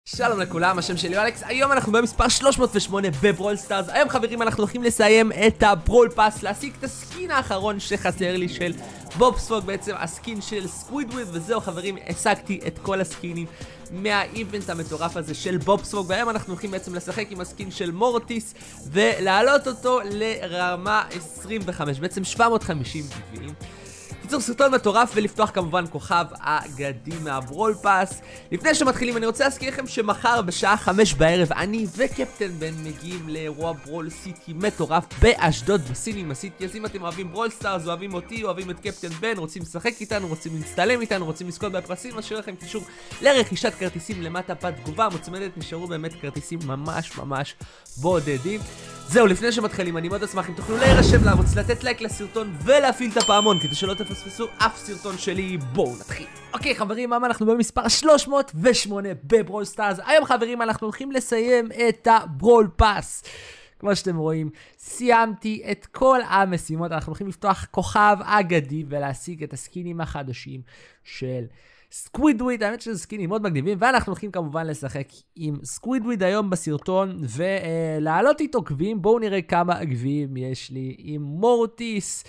שלום לכולם, השם שלי אלכס, היום אנחנו במספר 308 בברול סטארס. היום חברים אנחנו הולכים לסיים את הברול פאס, להשיג את הסקין האחרון שחסר לי של בובספוג, בעצם הסקין של סקווידוויד, וזהו חברים, השגתי את כל הסקינים מהאיבנט המטורף הזה של בובספוג, והיום אנחנו הולכים בעצם לשחק עם הסקין של מורטיס ולהעלות אותו לרמה 25, בעצם 750 גביעים. קיצור, סרטון מטורף, ולפתוח כמובן כוכב אגדי מהברול פאס. לפני שמתחילים אני רוצה להזכיר לכם שמחר בשעה 5 בערב אני וקפטן בן מגיעים לאירוע ברול סיטי מטורף באשדוד בסינימה סיטי. אז אם אתם אוהבים ברול סטארס, אוהבים אותי, אוהבים את קפטן בן, רוצים לשחק איתנו, רוצים להצטלם איתנו, רוצים לזכות בפרסים, אשאיר לכם קישור לרכישת כרטיסים למטה בתגובה מוצמדת. נשארו באמת כרטיסים ממש בודדים. זהו, לפני שמתחילים אני מאוד אשמח אם תוכלו להירשם לערוץ, לתת לייק לסרטון ולהפעיל את הפעמון כדי שלא תפספסו אף סרטון שלי. בואו נתחיל. אוקיי חברים, אנחנו במספר 308 בברול סטארס. היום חברים אנחנו הולכים לסיים את הברול פאס. כמו שאתם רואים, סיימתי את כל המשימות. אנחנו הולכים לפתוח כוכב אגדי ולהשיג את הסקינים החדשים של סקווידוויד. האמת שזה סקינים מאוד מגניבים, ואנחנו הולכים כמובן לשחק עם סקווידוויד היום בסרטון ולהעלות איתו גביעים. בואו נראה כמה גביעים יש לי עם מורטיס.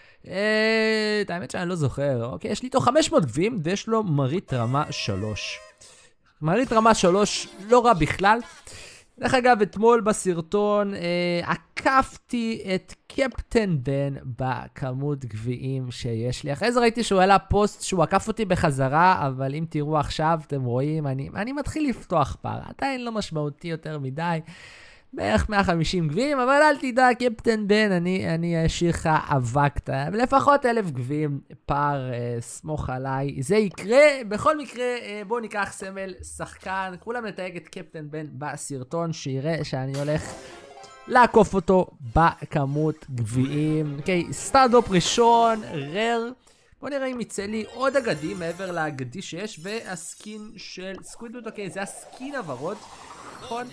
האמת שאני לא זוכר. אוקיי, יש לי איתו 500 גביעים ויש לו מרית רמה 3. מרית רמה 3 לא רע בכלל. דרך אגב, אתמול בסרטון עקפתי את קפטן בן בכמות גביעים שיש לי. אחרי זה ראיתי שהוא העלה פוסט שהוא עקף אותי בחזרה, אבל אם תראו עכשיו, אתם רואים, אני מתחיל לפתוח פער. עדיין לא משמעותי יותר מדי, בערך 150 גביעים, אבל אל תדע, קפטן בן, אני אשאיר לך אבקת. לפחות 1000 גביעים פער, סמוך עליי. זה יקרה. בכל מקרה, בואו ניקח סמל שחקן. כולם נתייג את קפטן בן בסרטון, שיראה שאני הולך לעקוף אותו בכמות גביעים. אוקיי, סטארט-אפ ראשון, רר. בואו נראה אם יצא לי עוד אגדי מעבר לאגדי שיש, והסקין של סקווידוויד. אוקיי, זה הסקין הוורוד. נכון?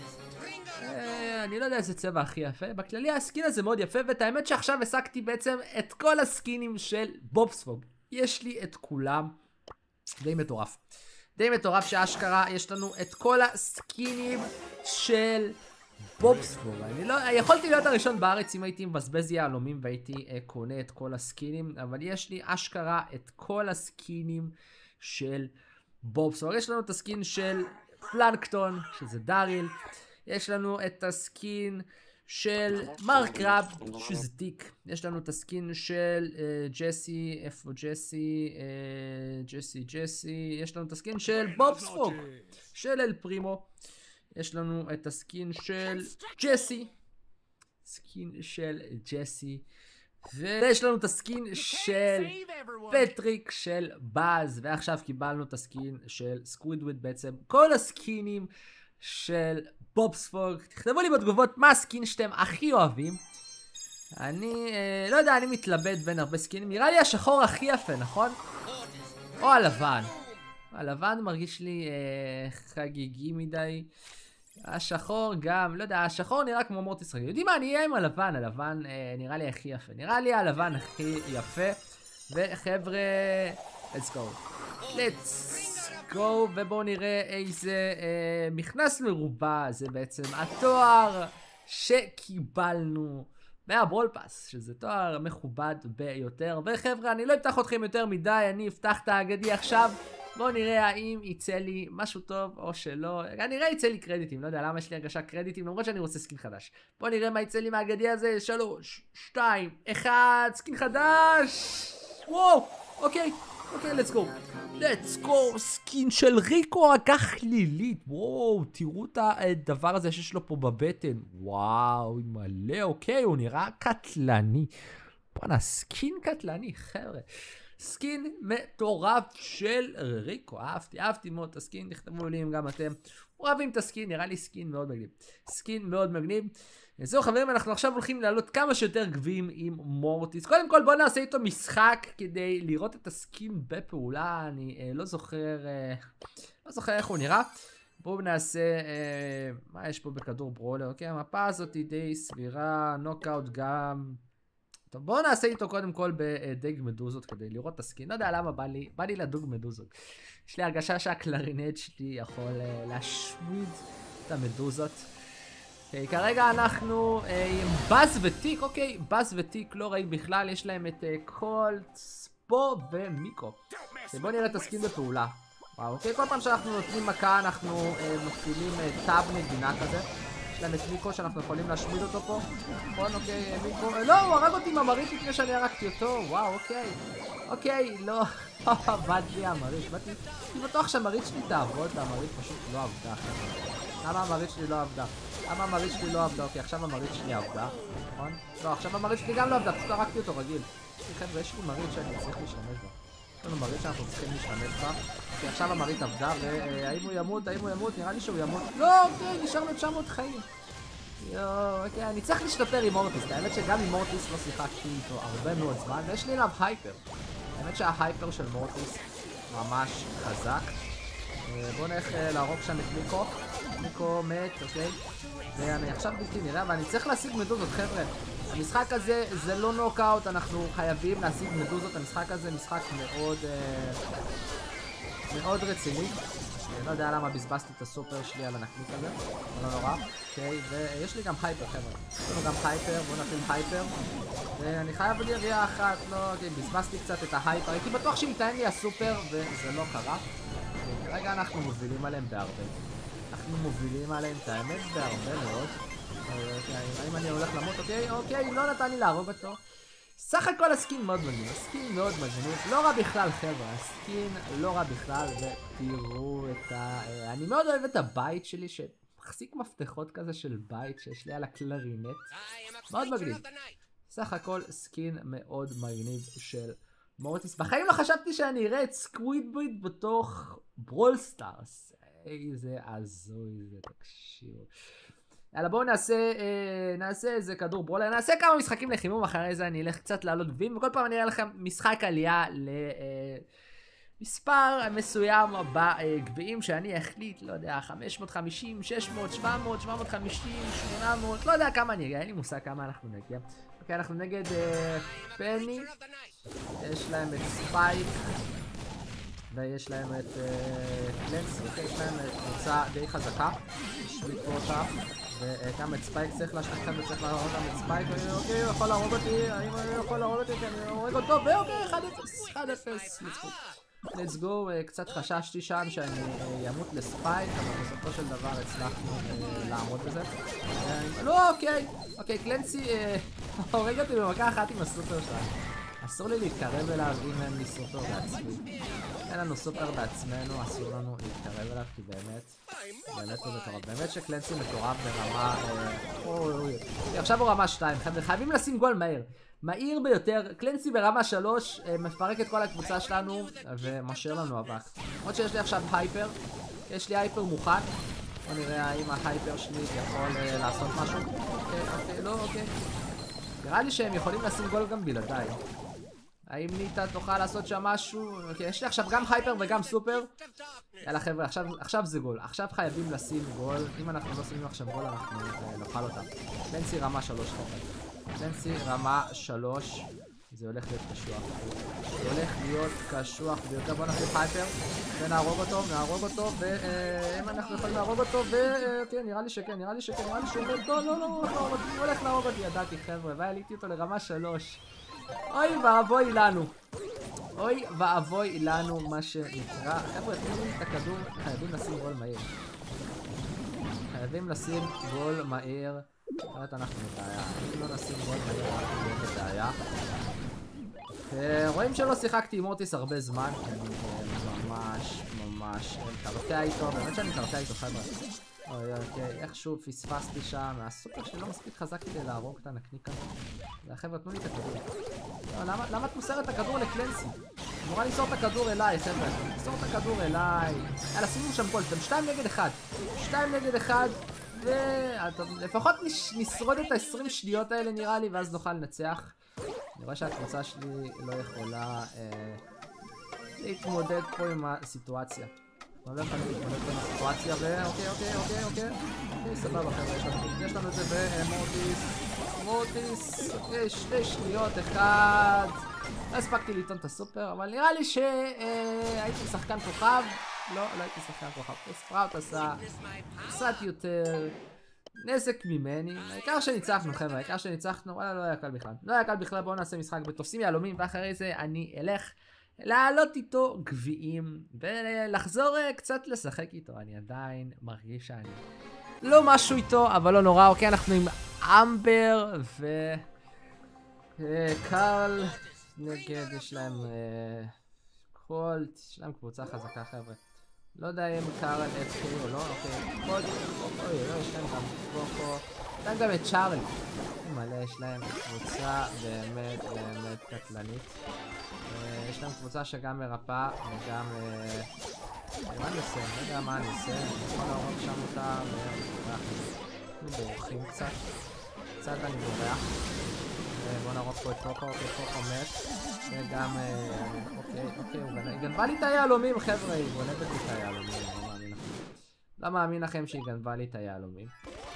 אני לא יודע איזה צבע הכי יפה. בכללי הסקין הזה מאוד יפה, ואת האמת שעכשיו השגתי בעצם את כל הסקינים של בובספוג. יש לי את כולם. די מטורף. די מטורף שאשכרה יש לנו את כל הסקינים של בובספוג. אני לא... יכולתי להיות הראשון בארץ אם הייתי מבזבז יהלומים והייתי קונה את כל הסקינים, אבל יש לי אשכרה את כל הסקינים של בובספוג. יש לנו את הסקין של פלנקטון, שזה דאריל. יש לנו את הסקין של מרקראב, שזה טיק. יש לנו את הסקין של ג'סי, איפה ג'סי? ג'סי. יש לנו את הסקין של בובספוג, של אל פרימו. יש לנו את הסקין של ג'סי. סקין של ג'סי. ויש לנו את הסקין של פטריק, של באז. ועכשיו קיבלנו את הסקין של סקווידוויד. בעצם כל הסקינים של בובספוג. תכתבו לי בתגובות מה הסקין שאתם הכי אוהבים. אני לא יודע, אני מתלבט בין הרבה סקינים. נראה לי השחור הכי יפה, נכון? או הלבן. הלבן מרגיש לי חגיגי מדי. השחור גם, לא יודע, השחור נראה כמו מורטיס רגיל. יודעים מה, אני אהיה עם הלבן. הלבן נראה לי הכי יפה. נראה לי הלבן הכי יפה. וחבר'ה, let's go, ובואו נראה איזה מכנס מרובע. זה בעצם התואר שקיבלנו מהברול פאס, שזה תואר מכובד ביותר. וחבר'ה, אני לא אפתח אתכם יותר מדי, אני אפתח את האגדי עכשיו. בואו נראה האם יצא לי משהו טוב או שלא. כנראה יצא לי קרדיטים, לא יודע למה יש לי הרגשה קרדיטים, למרות שאני רוצה סקין חדש. בואו נראה מה יצא לי מהאגדי הזה. 3, 2, 1, סקין חדש. וואו, אוקיי, let's go, סקין של ריקו הכחלילית. וואו, תראו את הדבר הזה שיש לו פה בבטן. וואו, מלא, אוקיי, הוא נראה קטלני. בואנה, סקין קטלני, חבר'ה. סקין מטורף של ריקו. אהבתי מאוד את הסקין. תכתבו לי אם גם אתם אוהבים את הסקין. נראה לי סקין מאוד מגניב. זהו חברים, אנחנו עכשיו הולכים לעלות כמה שיותר גביעים עם מורטיס. קודם כל בואו נעשה איתו משחק כדי לראות את הסקין בפעולה. אני לא זוכר איך הוא נראה. בואו נעשה, מה יש פה בכדור ברולר? אוקיי, המפה הזאת היא די סבירה, נוקאוט גם. טוב, בואו נעשה איתו קודם כל בדג מדוזות כדי לראות את הסקין. לא יודע למה בא לי לדוג מדוזות. יש לי הרגשה שהקלרינט שלי יכול להשמיד את המדוזות. אוקיי, כרגע אנחנו עם באז וטיק, אוקיי, באז וטיק לא רעים בכלל, יש להם את קולט, ספו ומיקו. בואו נראה את הסקין בפעולה. וואו, אוקיי, כל פעם שאנחנו נותנים מכה אנחנו מפעילים טאב נגינה כזה. יש להם את מיקו שאנחנו יכולים להשמיד אותו פה. נכון, אוקיי, מיקו, לא, הוא הרג אותי עם המריץ לפני שאני הרגתי אותו, וואו, אוקיי. אוקיי, לא, עבד לי המריץ, באתי בטוח שהמריץ שלי תעבוד, והמריץ פשוט לא עבדה. למה המריץ שלי לא עבדה? למה המריץ שלי לא עבדה? אוקיי, עכשיו המריץ שלי עבדה, נכון? לא, עכשיו המריץ שלי גם לא עבדה, פשוט הרגתי אותו רגיל. חבר'ה, יש לי מריץ שאני צריך להשתמש בה. יש לנו מריץ שאנחנו צריכים להשתמש בה. אוקיי, עכשיו המריץ עבדה, והאם הוא ימות? האם הוא ימות? נראה לי שהוא ימות. לא, אוקיי, נשארנו 900 חיים. יואו, אוקיי, אני צריך להשתפר עם מורטיס. האמת שגם עם מורטיס לא שיחקתי איתו הרבה מאוד זמן, ויש לי אליו הייפר. האמת שההייפר של מורטיס ממש חזק. בואו נלך להרוג שם את מיקו. מיקו מת, אוקיי? ואני עכשיו בלתי נראה, ואני צריך להשיג מדוזות, חבר'ה. המשחק הזה זה לא נוקאוט, אנחנו חייבים להשיג מדוזות. המשחק הזה משחק מאוד רציני. לא יודע למה בזבזתי את הסופר שלי על הנקניק הזה, לא נורא. אוקיי, ויש לי גם הייפר, חבר'ה. יש לנו גם הייפר, בואו נתחיל הייפר. ואני חייב לי יריעה אחת, לא, אוקיי, בזבזתי קצת את ההייפר. הייתי בטוח שיתאם לי הסופר, וזה לא קרה. כרגע אנחנו מובילים עליהם בהרבה. אנחנו מובילים עליהם את האמת בהרבה מאוד. האם אני הולך למות? אוקיי, לא נתן לי להרוג אותו. סך הכל הסקין מאוד מגניב, הסקין מאוד מגניב, לא רע בכלל חבר'ה, הסקין לא רע בכלל, ותראו את אני מאוד אוהב את הבית שלי שמחזיק מפתחות כזה של בית שיש לי על הקלרינט, מאוד מגניב. סך הכל סקין מאוד מגניב של מורטיס. בחיים לא חשבתי שאני אראה את סקווידביט בתוך ברול סטארס. איזה הזוי זה, תקשיבו. יאללה בואו נעשה איזה כדור ברולר, נעשה כמה משחקים לחימום, אחרי זה אני אלך קצת לעלות גביעים, וכל פעם אני אראה לכם משחק עלייה למספר מסוים בגביעים שאני אחליט, לא יודע, 550, 600, 700, 750, 800, לא יודע כמה אני אגיע, אין לי מושג כמה אנחנו נגיע. אוקיי, אנחנו נגד פני, יש להם את ספייק, ויש להם את קלנסי, יש להם קבוצה די חזקה, בשביל פה אותה. וגם את ספייק צריך להשתתף וצריך להרוג גם את ספייק. אוקיי, הוא יכול להרוג אותי, האם הוא יכול להרוג אותי? אני הורג אותו, ואוקיי, 1-0, 1-0, let's go. קצת חששתי שם שאני ימות לספייק, אבל בסופו של דבר הצלחנו לעמוד בזה. לא, אוקיי, קלנסי הורג אותי במכה אחת עם הסופר שלנו. אסור לי להתקרב אליו אם אין לי סופר בעצמי. אין לנו סופר בעצמנו, אסור לנו להתקרב אליו כי באמת הוא מטורף. באמת שקלנסי מטורף ברמה... עכשיו הוא רמה 2, חייבים לשים גול מהיר ביותר. קלנסי ברמה 3 מפרק את כל הקבוצה שלנו ומשאיר לנו אבק. עוד שיש לי עכשיו הייפר, יש לי הייפר מוכן. בוא נראה האם ההייפר שלי יכול לעשות משהו. אוקיי. נראה לי שהם יכולים לשים גול גם בלעדיי. האם ניטה תוכל לעשות שם משהו? אוקיי, יש לי עכשיו גם הייפר וגם סופר. יאללה חבר'ה, עכשיו זה גול. עכשיו חייבים לשים גול. אם אנחנו לא שמים עכשיו גול, אנחנו נאכל אותה. קלנסי רמה 3 חבר'ה. קלנסי רמה 3. זה הולך להיות קשוח. זה הולך להיות קשוח ביותר. בוא נחיל הייפר ונהרוג אותו, ואם אנחנו יכולים להרוג אותו, וכן, נראה לי שכן, נראה לי שהוא אומר, לא, הוא הולך להרוג אותי, ידעתי חבר'ה, ועליתי אותו לרמה 3. אוי ואבוי לנו מה שנקרא. חבר'ה, תנו לי את הכדור, חייבים לשים גול מהיר. אחרת אנחנו בבעיה. אם לא נשים גול מהיר, אנחנו נהיה בבעיה. רואים שלא שיחקתי עם מורטיס הרבה זמן, אני ממש מקרקע איתו, באמת שאני מקרקע איתו חבר'ה. אוקיי, איכשהו פספסתי שם, הסופר שלי לא מספיק חזק כדי להרוג את הנקניק הזה. וחבר'ה, תנו לי את הכדור. למה את מוסרת את הכדור לקלנסי? אמורה למסור את הכדור אליי, חבר'ה. למסור את הכדור אליי. יאללה, שימו שם גול, אתם 2 נגד 1. 2 נגד 1, ולפחות נשרוד את ה-20 שניות האלה נראה לי, ואז נוכל לנצח. אני רואה שהקבוצה שלי לא יכולה להתמודד פה עם הסיטואציה. לא יודע איך אני מתמודד בין הסיטואציה אוקיי, סבבה חבר'ה, יש לנו את זה במורטיס, אוקיי, 2 שניות, 1. לא הספקתי לטעון את הסופר, אבל נראה לי שהייתי שחקן כוכב. לא הייתי שחקן כוכב. ספראוט עשה קצת יותר נזק ממני. העיקר שניצחנו חבר'ה, העיקר שניצחנו, וואלה לא היה קל בכלל. לא היה קל בכלל, בואו נעשה משחק בתופסים יהלומים, ואחרי זה אני אלך לעלות איתו גביעים, ולחזור קצת לשחק איתו. אני עדיין מרגיש שאני לא משהו איתו, אבל לא נורא. אוקיי, אנחנו עם אמבר וקרל נגד, יש להם קולט, יש להם קבוצה חזקה חבר'ה. לא יודע אם קרל FK או לא, אוקיי, קולט, לא, יש להם גם קוקו, יש להם גם את צ'ארלי. מלא, יש להם קבוצה באמת קטלנית. יש להם קבוצה שגם מרפאה וגם... מה אני עושה? לא יודע מה אני עושה, אני יכול להרוג שם אותה אנחנו בורחים קצת אני בורח. בוא נרוג פה את קוקו, אוקיי, קוקו מת וגם... אוקיי, היא גנבה לי את היהלומים חבר'ה, היא גונבת לי את היהלומים, לא מאמין לכם שהיא גנבה לי את היהלומים.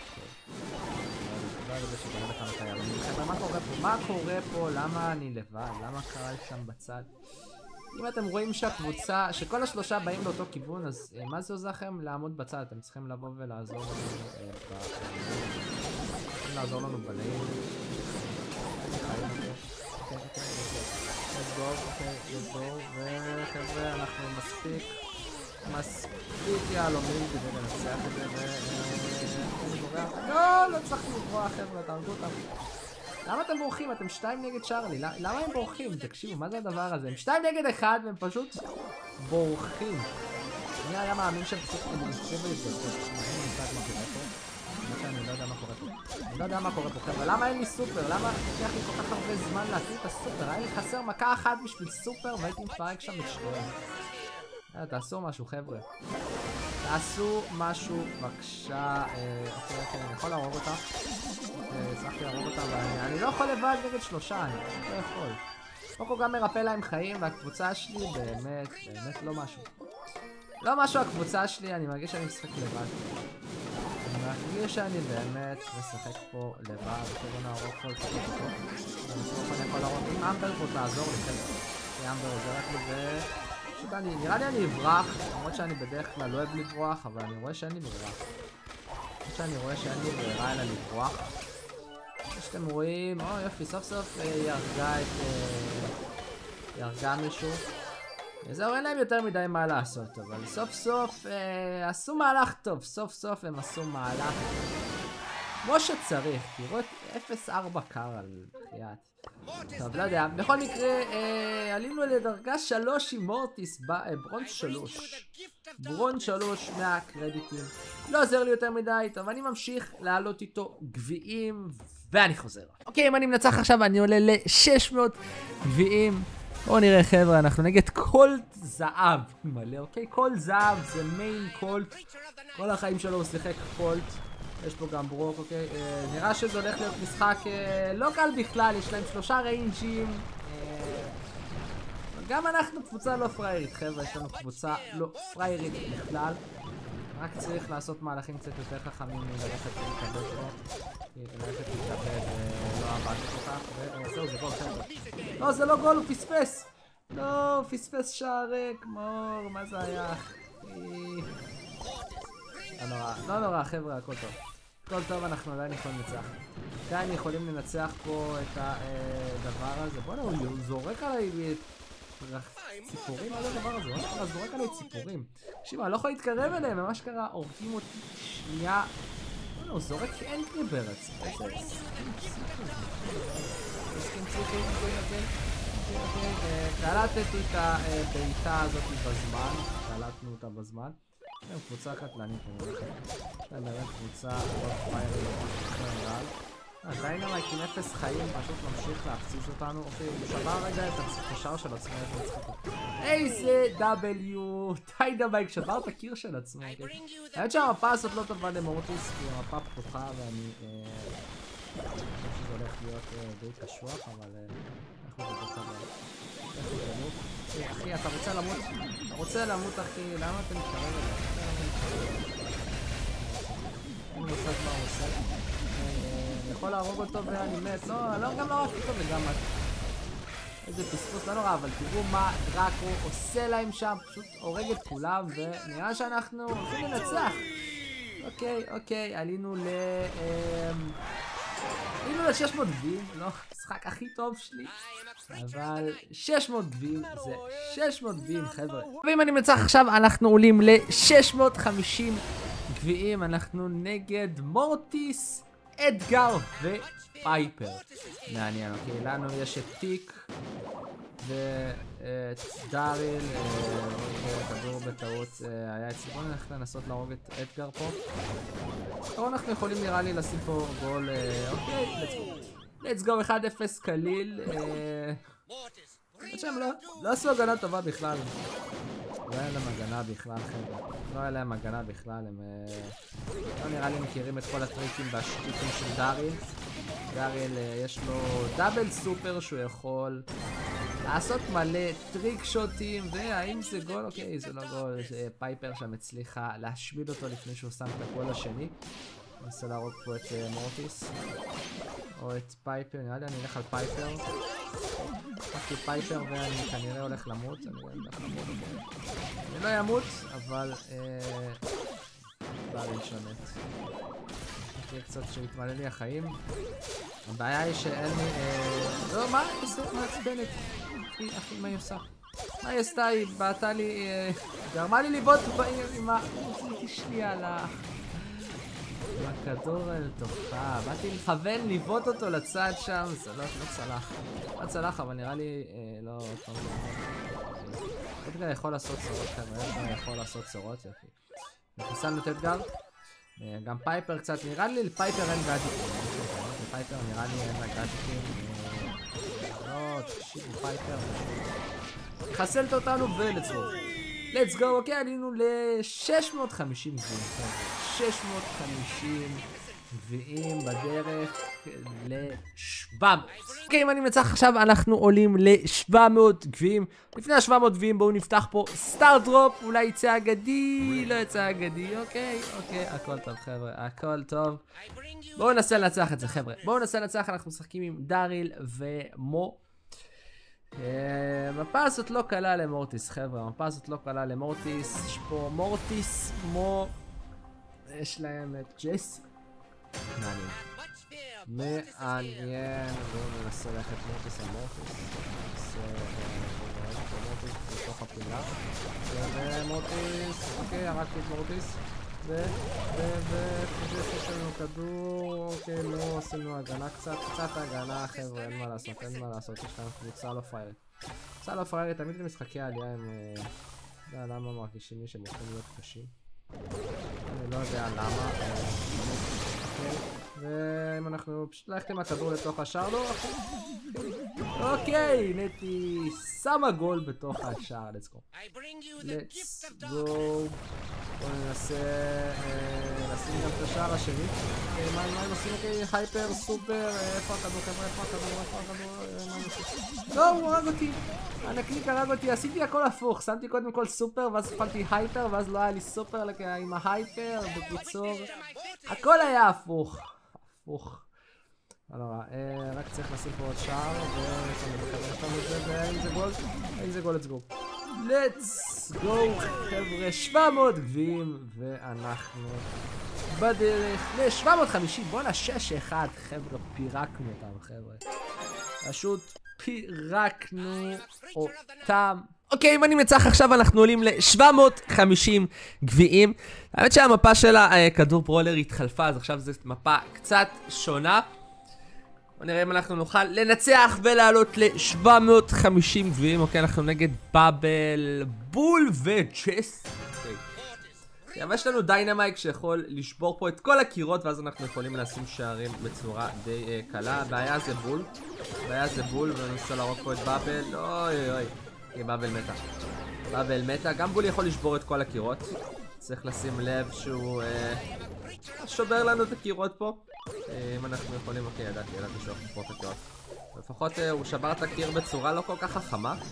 מה קורה פה? למה אני לבד? למה קרה שם בצד? אם אתם רואים שהקבוצה, שכל השלושה באים לאותו כיוון, אז מה זה עוזר לכם לעמוד בצד? אתם צריכים לבוא ולעזור לנו בלעים. let's go, וחבר'ה אנחנו מספיק יהלומים כדי לנצח את זה לא צריך לברוח חבר'ה, תהרגו אותם. למה אתם בורחים? אתם 2 נגד צ'ארלי, למה הם בורחים? תקשיבו, מה זה הדבר הזה? הם 2 נגד 1 והם פשוט בורחים. אני היה מאמין שהם פשוט נמצאים ולהתגזות. אני לא יודע מה קורה פה חבר'ה, למה אין לי סופר? למה לוקח לי כל כך הרבה זמן להכיר את הסופר? היה לי חסר מכה אחת בשביל סופר והייתי מפרק שם את שתיהם. תעשו משהו חבר'ה, תעשו משהו בבקשה. אוקיי, אני יכול להרוג אותה. הצלחתי להרוג אותה, ואני לא יכול לבד נגד 3, אני לא יכול. קוקו גם מרפא להם חיים, והקבוצה שלי באמת לא משהו. לא משהו הקבוצה שלי, אני מרגיש שאני משחק לבד. אני מרגיש שאני באמת משחק פה לבד. בוא נהרוג כל כך אותו. אני יכול להרוג, אם אמבר פה תעזור לי חבר'ה. כי אמבר עוזרת לי ו... פשוט נראה לי אני אברח, למרות שאני בדרך כלל לא אוהב לברוח, אבל אני רואה שאין לי ברירה. אני רואה שאין לי ברירה אלא לברוח. כמו שאתם רואים, יופי, סוף סוף היא הרגה מישהו. זהו, אין להם יותר מדי מה לעשות, אבל סוף סוף עשו מהלך טוב, סוף סוף הם עשו מהלך כמו שצריך, תראו את 0-4 קרל, חייאת. טוב, לא יודע, בכל מקרה, עלינו לדרגה 3 עם מורטיס בברונז 3. ברונז 3 מהקרדיטים. לא עוזר לי יותר מדי, טוב, אני ממשיך לעלות איתו גביעים, ואני חוזר. אוקיי, אם אני מנצח עכשיו, אני עולה ל-600 גביעים. בואו נראה חבר'ה, אנחנו נגד קולט זהב. מלא, אוקיי? קולט זהב זה מיין קולט. כל החיים שלו הוא שיחק קולט. יש פה גם ברוק, אוקיי? נראה שזה הולך להיות משחק לא קל בכלל, יש להם 3 ריינג'ים. גם אנחנו קבוצה לא פריירית, חבר'ה, יש לנו קבוצה לא פריירית בכלל. רק צריך לעשות מהלכים קצת יותר חכמים מללכת להתקבל פה. ללכת להתקבל לא עבדתי כל כך, וזהו, זה גול, חבר'ה. לא, זה לא גול, הוא פספס! לא, פספס שער ריק, מור, מה זה היה? לא נורא, חבר'ה, הכל טוב. הכל טוב, אנחנו עדיין יכולים לנצח. עדיין יכולים לנצח פה את הדבר הזה. בוא'נה, הוא זורק עליי ציפורים, מה זה הדבר הזה? הוא זורק עליי ציפורים. תקשיב, אני לא יכול להתקרב אליהם, ממש קרה, הורגים אותי שנייה. בוא'נה, הוא זורק אנטרי ברץ. איזה סכים ציפורים, קלטתי את הבעיטה הזאת בזמן. קלטנו אותה בזמן. הם קבוצה קטלנית, יש להם באמת קבוצה לא פריירית בכלל. דיינמייט עם 0 חיים פשוט ממשיך להפציץ אותנו. אוקיי, הוא שבר רגע את הקשר של עצמו. איזה W! דיינמייט שבר את הקיר של עצמו. האמת שהמפה הזאת לא טובה למורטיס, כי המפה פתוחה ואני חושב שזה הולך להיות די קשוח, אבל אנחנו בדרך כלל אחי, אתה רוצה למות? אתה רוצה למות, אחי? למה אתה מתקרב אליי? אני מושג מה הוא עושה. אני יכול להרוג אותו ואני מת. לא, גם לא רק אותו וגם את. איזה פספוס, לא נורא, אבל תראו מה דראקו עושה להם שם. פשוט הורג את כולם, ונראה שאנחנו הולכים לנצח. אוקיי, עלינו ל-600 גביעים, לא המשחק הכי טוב שלי, אבל 600 גביעים זה 600 גביעים, חבר'ה. ואם אני מצליח עכשיו, אנחנו עולים ל-650 גביעים, אנחנו נגד מורטיס, אדגר ופייפר. מעניין, אוקיי, לנו יש את טיק ואת דאריל, כדור בטעות היה אצלי. בואו נלך לנסות להרוג את אדגר פה. או אנחנו יכולים נראה לי לשים פה גול, אוקיי, let's go 1-0 קליל. שהם לא עשו הגנה טובה בכלל. לא היה להם הגנה בכלל, חבר'ה. לא היה להם הגנה בכלל, הם לא נראה לי מכירים את כל הטריקים והשטיקים של דאריל. דאריל יש לו דאבל סופר שהוא יכול לעשות מלא טריק שוטים, והאם זה גול? אוקיי, זה לא גול. פייפר שם הצליחה להשמיד אותו לפני שהוא שם את הגול השני. ננסה להרוג פה את מורטיס או את פייפר, נראה לי אני אלך על פייפר. לקחתי פייפר ואני כנראה הולך למות. אני לא אמות, אבל דאריל שמת. תהיה קצת שהתמלא לי החיים. הבעיה היא שאין לי... לא, מה? היא מעצבנת. אחי, מה היא עושה? מה היא עשתה? היא בעטה לי... גרמה לי לבעוט עם תשלי על הכדור אל תוכה. באתי לכוון לבעוט אותו לצד שם. זה לא צלח. לא צלח, אבל נראה לי... לא... אדגר יכול לעשות צורות כמה. אדגר יכול לעשות צורות, יפי. חיסלנו את אדגר. גם פייפר קצת, נראה לי לפייפר אין גאדג'יקים. לפייפר נראה לי אין גאדג'יקים. לא, תקשיבו, פייפר. חסלת אותנו ולlet's go. let's go, אוקיי, עלינו ל-650 גביעים. 650 גביעים בדרך ל-700. אוקיי, אם אני מצליח עכשיו, אנחנו עולים ל-700 גביעים. לפני ה-700 גביעים בואו נפתח פה סטאר דרופ, אולי יצא אגדי, לא יצא אגדי, אוקיי, הכל טוב חבר'ה, הכל טוב. בואו ננסה לנצח את זה חבר'ה, בואו ננסה לנצח, אנחנו משחקים עם דאריל ומו. המפה הזאת לא קלה למורטיס חבר'ה, המפה הזאת לא קלה למורטיס, יש פה מורטיס, מו, יש להם את ג'סי. מעניין, בואו ננסה ללכת מורטיס על מורטיס. מורטיס בתוך הפינה. ומורטיס, אוקיי, הרגתי את מורטיס. יש לנו כדור, אוקיי, לא עשינו הגנה קצת הגנה, חבר'ה, אין מה לעשות, יש לנו קבוצה לא פריירית. קבוצה לא פריירית, תמיד במשחקי העלייה הם... לא יודע למה מרגישים לי שהם הולכים להיות קשים. אני לא יודע למה. ואם אנחנו פשוט ללכת עם הכדור לתוך השער, לא אחי. אוקיי, נטי שמה גול בתוך השער, let's go. let's go. בואו ננסה לשים גם את השער השני. מה הם עושים? אוקיי, הייפר, סופר, איפה הכדור חבר'ה? איפה הכדור? לא, הוא הרג אותי. הנקניק הרג אותי, עשיתי הכל הפוך. שמתי קודם כל סופר, ואז הפעלתי הייפר, ואז לא היה לי סופר עם ההייפר. בקיצור, הכל היה הפוך. רק צריך לשים פה עוד שער, ואין זה גול, let's go. let's go, חבר'ה, 700 גביעים, ואנחנו בדרך ל-750, בואנה 6-1, חבר'ה, פירקנו אותם, חבר'ה. פשוט פירקנו אותם. אוקיי, אם אני מצליח עכשיו, אנחנו עולים ל-750 גביעים. האמת שהמפה של הכדור ברולר התחלפה, אז עכשיו זו מפה קצת שונה. בוא נראה אם אנחנו נוכל לנצח ולעלות ל-750 גביעים. אוקיי, אנחנו נגד באבל, בול וג'ס. אבל יש לנו דיינמייק שיכול לשבור פה את כל הקירות, ואז אנחנו יכולים לשים שערים בצורה די קלה. הבעיה זה בול, וננסה להרוג פה את באבל. אוי, באבל מתה. גם בול יכול לשבור את כל הקירות. צריך לשים לב שהוא שובר לנו את הקירות פה. אם אנחנו יכולים, אוקיי, ידעתי שהוא יכול לשבור את הקירות. לפחות הוא שבר את הקיר בצורה לא כל כך חכמה.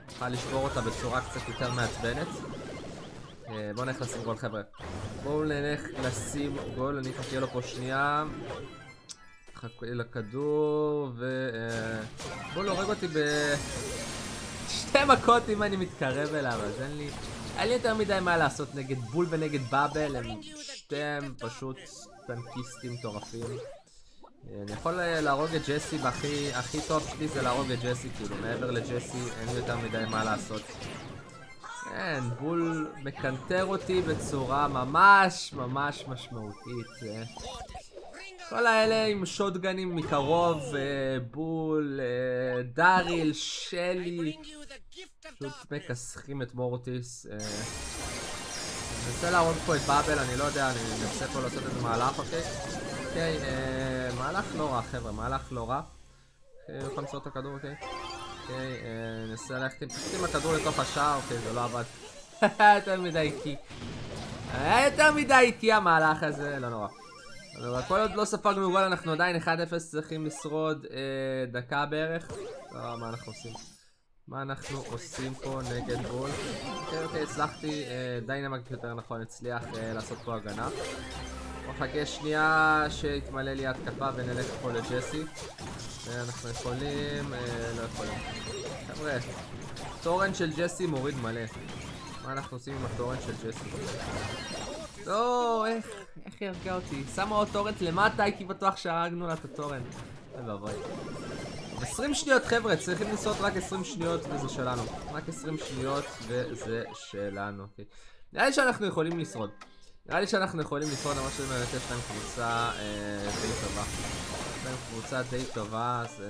נוכל לשבור אותה בצורה קצת יותר מעצבנת. בואו נלך לשים גול חבר'ה. בואו נלך לשים גול, אני אחכה לו פה שנייה. חכה לכדור בואו להורג אותי בשתי מכות אם אני מתקרב אליו, אז אין לי יותר מדי מה לעשות נגד בול ונגד באבל, הם שתיהם פשוט טנקיסטים מטורפים. אני יכול להרוג את ג'סי, והכי טוב שלי זה להרוג את ג'סי, כאילו מעבר לג'סי אין לי יותר מדי מה לעשות. כן, בול מקנטר אותי בצורה ממש משמעותית. כל האלה עם שוטגנים מקרוב, בול, דאריל, שלי, פשוט מכסחים את מורטיס. אני רוצה להרוג פה את באבל, אני לא יודע, אני מנסה פה לעשות איזה מהלך, אוקיי? אוקיי, מהלך לא רע חבר'ה, מהלך לא רע. יכול למסור את הכדור, אוקיי? אוקיי, ננסה ללכת עם הכדור לתוך השער, אוקיי, זה לא עבד. יותר מדי איטי. יותר מדי איטי המהלך הזה, לא נורא. אבל כל עוד לא ספגנו גול, אנחנו עדיין 1-0 צריכים לשרוד דקה בערך. לא, מה אנחנו עושים? מה אנחנו עושים פה נגד בול? אוקיי, הצלחתי, דיינמק יותר נכון, הצליח לעשות פה הגנה. נחכה שנייה שהתמלא לי התקפה ונלך פה לג'סי. אנחנו יכולים, לא יכולים. חבר'ה, טורן של ג'סי מוריד מלא. מה אנחנו עושים עם הטורן של ג'סי? לא, איך ירגע אותי? שמה עוד טורנט למטה, הייתי בטוח שהרגנו לה את הטורנט. אוי ואבוי. 20 שניות חבר'ה, צריכים לנסות רק 20 שניות וזה שלנו. רק 20 שניות וזה שלנו. נראה לי שאנחנו יכולים לשרוד. למרות שבאמת יש להם קבוצה די טובה. יש להם קבוצה די טובה, אז...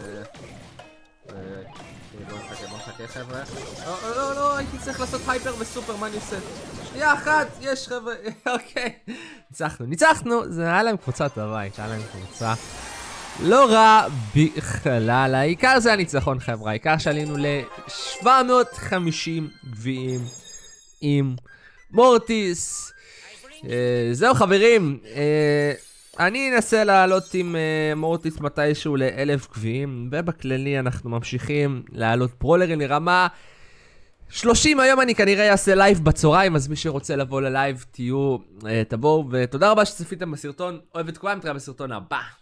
בוא נחכה חבר'ה. לא, הייתי צריך לעשות הייפר וסופר, מה אני עושה? שנייה אחת, יש חבר'ה, אוקיי. ניצחנו, זה היה להם קבוצה טובה, הייתה להם קבוצה לא רע בכלל. העיקר זה הניצחון חבר'ה, העיקר שעלינו ל-750 גביעים עם מורטיס. זהו חברים, אני אנסה לעלות עם מורטיס מתישהו ל1000 גביעים, ובכללי אנחנו ממשיכים לעלות ברולרים לרמה 30. היום אני כנראה אעשה לייב בצהריים, אז מי שרוצה לבוא ללייב תבואו, ותודה רבה שצפיתם בסרטון, אוהב את כולם, נתראה בסרטון הבא.